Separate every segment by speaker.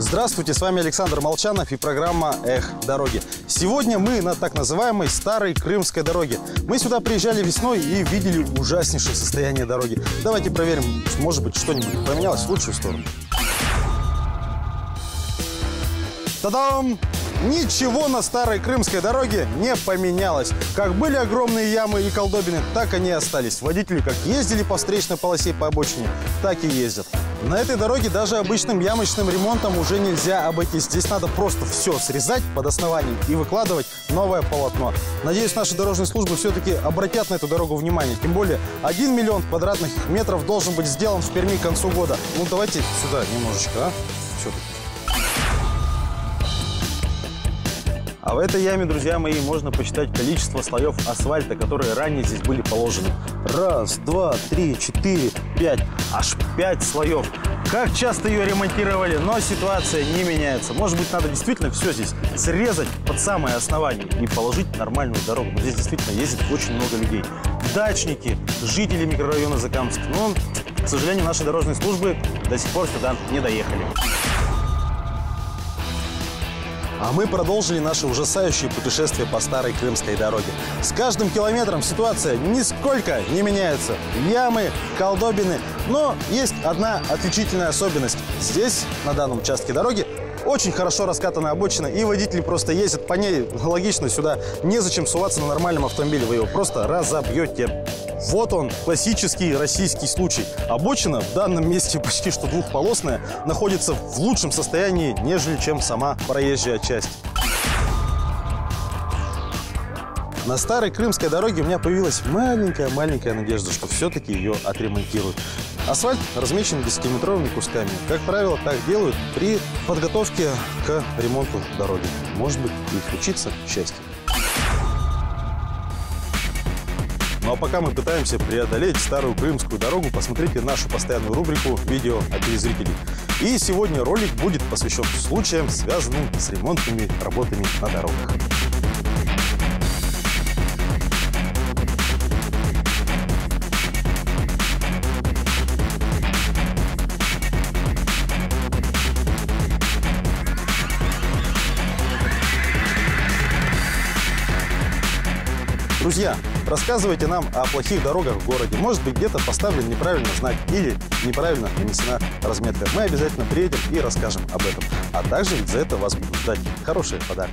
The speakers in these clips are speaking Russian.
Speaker 1: Здравствуйте, с вами Александр Молчанов и программа «Эх, дороги». Сегодня мы на так называемой старой крымской дороге. Мы сюда приезжали весной и видели ужаснейшее состояние дороги. Давайте проверим, может быть, что-нибудь поменялось в лучшую сторону. Та-дам! Ничего на старой крымской дороге не поменялось. Как были огромные ямы и колдобины, так они и остались. Водители как ездили по встречной полосе по обочине, так и ездят. На этой дороге даже обычным ямочным ремонтом уже нельзя обойтись. Здесь надо просто все срезать под основанием и выкладывать новое полотно. Надеюсь, наши дорожные службы все-таки обратят на эту дорогу внимание. Тем более 1 миллион квадратных метров должен быть сделан в Перми к концу года. Ну давайте сюда немножечко, а? Все-таки. А в этой яме, друзья мои, можно посчитать количество слоев асфальта, которые ранее здесь были положены. 1, 2, 3, 4, 5. Аж 5 слоев. Как часто ее ремонтировали, но ситуация не меняется. Может быть, надо действительно все здесь срезать под самое основание и положить нормальную дорогу. Но здесь действительно ездит очень много людей. Дачники, жители микрорайона Закамск. Но, к сожалению, наши дорожные службы до сих пор сюда не доехали. А мы продолжили наше ужасающее путешествие по старой крымской дороге. С каждым километром ситуация нисколько не меняется. Ямы, колдобины. Но есть одна отличительная особенность. Здесь, на данном участке дороги, очень хорошо раскатана обочина, и водители просто ездят по ней. Логично, сюда незачем суваться на нормальном автомобиле. Вы его просто разобьете. Вот он, классический российский случай. Обочина в данном месте почти что двухполосная, находится в лучшем состоянии, нежели чем сама проезжая часть. На старой крымской дороге у меня появилась маленькая надежда, что все-таки ее отремонтируют. Асфальт размечен 10-метровыми кусками. Как правило, так делают при подготовке к ремонту дороги. Может быть, и случится счастье. Ну а пока мы пытаемся преодолеть старую крымскую дорогу, посмотрите нашу постоянную рубрику «Видео от телезрителей». И сегодня ролик будет посвящен случаям, связанным с ремонтными работами на дорогах. Друзья, рассказывайте нам о плохих дорогах в городе. Может быть, где-то поставлен неправильный знак или неправильно нанесена разметка. Мы обязательно приедем и расскажем об этом. А также ведь за это вас будут ждать хорошие подарки.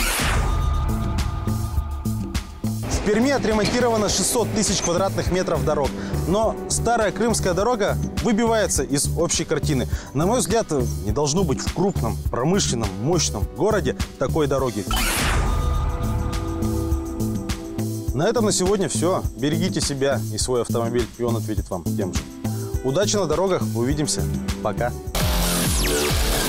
Speaker 1: В Перми отремонтировано 600 тысяч квадратных метров дорог. Но старая крымская дорога выбивается из общей картины. На мой взгляд, не должно быть в крупном, промышленном, мощном городе такой дороги. На этом на сегодня все. Берегите себя и свой автомобиль, и он ответит вам тем же. Удачи на дорогах. Увидимся. Пока.